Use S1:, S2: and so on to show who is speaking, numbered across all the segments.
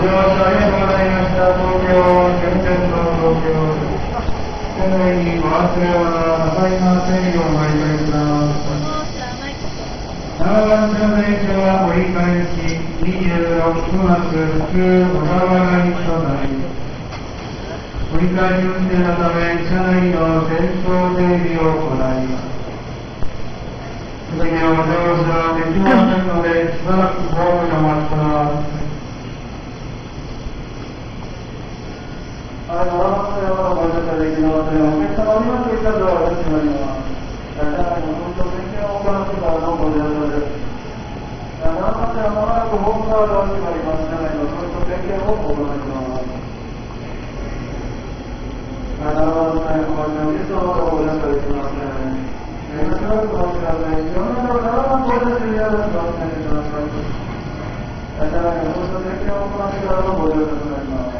S1: 乗車ありがとうございました。東京、順天堂東京。店内にお忘れはなさいませんようお願いいたします。7番線の電車は折り返し、26発普通小田原行きとなり、折り返し運転のため、車内の清掃整備を行います。次のご乗車はできませんので、しばらくホームにお待ちください。7番線はご乗車できません。お客様には追加ドアが閉まります。車内の運送点検を行ってからのご乗車です。7番線はまもなくホームドアが閉まります。車内の運送点検を行います。7番線お待ちのゲストの方ご乗車できません。しばらくお待ちください。4番の7番ご乗車になります。お願いします。車内の運送点検を行ってからのご乗車となります。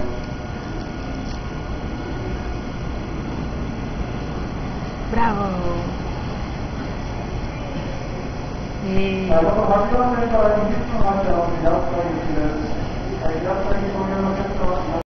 S2: Bravo.
S1: 8番線から20分発車の平塚行きです。平塚行きご利用の